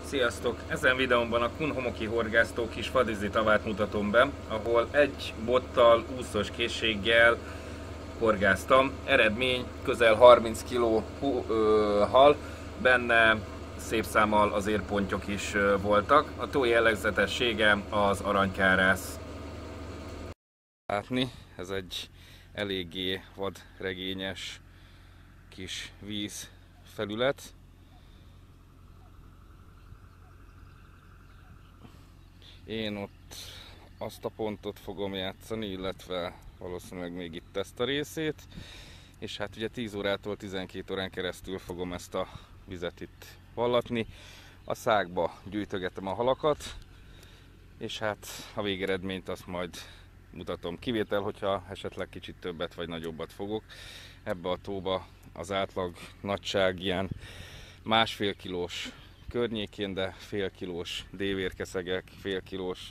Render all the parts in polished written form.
Sziasztok! Ezen videómban a Kunhomoki horgásztó kis fadizi tavát mutatom be, ahol egy bottal, úszós készséggel horgáztam. Eredmény közel 30 kg hal, benne szép számmal az érpontyok is voltak. A tó jellegzetessége az aranykárász. Látni, ez egy eléggé vadregényes kis vízfelület. Én ott azt a pontot fogom játszani, illetve valószínűleg még itt ezt a részét. És hát ugye 10 órától 12 órán keresztül fogom ezt a vizet itt vallatni. A szákba gyűjtögetem a halakat, és hát a végeredményt azt majd mutatom. Kivétel, hogyha esetleg kicsit többet vagy nagyobbat fogok. Ebbe a tóba az átlag nagyság ilyen 1,5 kilós környékén, de fél kilós dévérkeszegek, fél kilós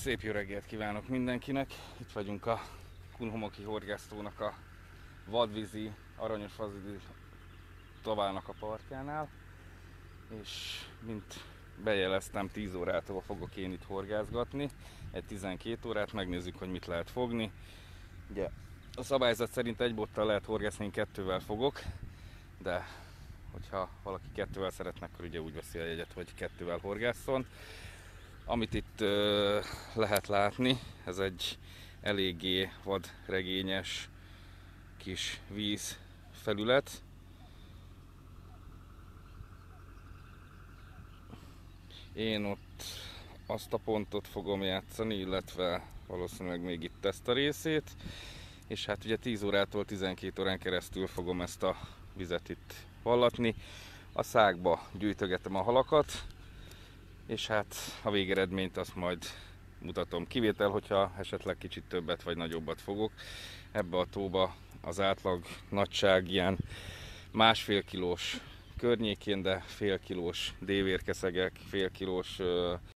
Szép jó reggelt kívánok mindenkinek! Itt vagyunk a Kunhomoki horgásztónak a vadvízi, aranyos vadvízi tovának a partjánál, és mint bejeleztem, 10 órától fogok én itt horgászgatni, egy 12 órát, megnézzük, hogy mit lehet fogni. Ugye a szabályzat szerint egy bottal lehet horgászni, én 2-vel fogok, de hogyha valaki 2-vel szeretne, akkor ugye úgy veszi a jegyet, hogy 2-vel horgásszon. Amit itt lehet látni, ez egy eléggé vadregényes kis vízfelület. Én ott azt a pontot fogom játszani, illetve valószínűleg még itt ezt a részét. És hát ugye 10 órától 12 órán keresztül fogom ezt a vizet itt vallatni. A szákba gyűjtögetem a halakat, és hát a végeredményt azt majd mutatom. Kivétel, hogyha esetleg kicsit többet vagy nagyobbat fogok. Ebbe a tóba az átlag nagyság ilyen 1,5 kilós környékén, de fél kilós dévérkeszegek, fél kilós